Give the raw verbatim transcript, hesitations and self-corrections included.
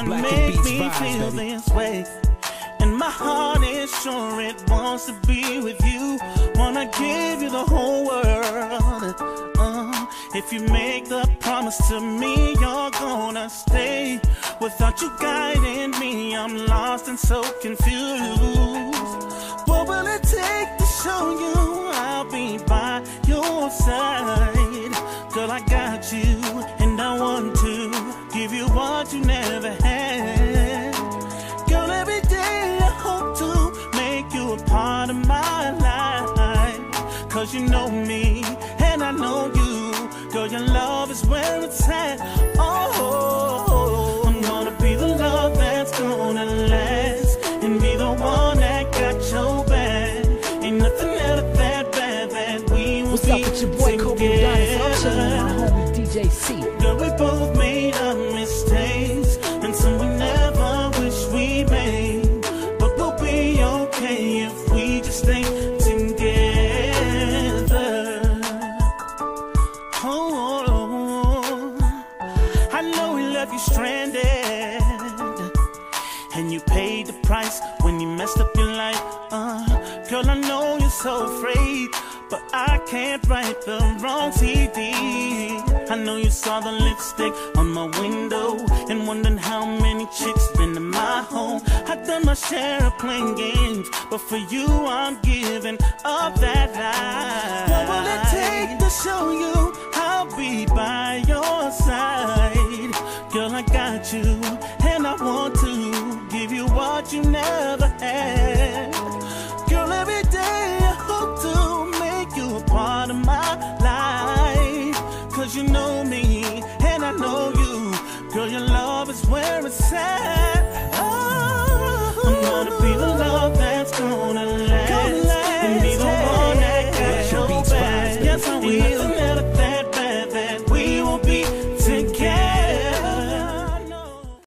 make me feel this way. And my heart is sure it wants to be with you. Wanna give you the whole world. uh, If you make the promise to me you're gonna stay. Without you guiding me I'm lost and so confused. What will it take to show you I'll be by your side? Girl, I got you and I want to give you what you never had. Girl, every day I hope to make you a part of my life. Cause you know me and I know you. Girl, your love is where it's at. Oh, I'm gonna be the love that's gonna last, and be the one that got your back. Ain't nothing ever that bad that we will What's be up with your boy Kobe Giannis? I'm chilling with my homie D J C. Girl, we both made our mistakes, and some we never wish we made. But we'll be okay if we just stay together. Oh, I know we left you stranded, and you paid the price when you messed up your life. Uh, girl, I know you're so afraid, but I can't write the wrong C D. I know you saw the lipstick on my window and wondering how many chicks been in my home. I've done my share of playing games, but for you I'm giving up that life. What will it take to show you I'll be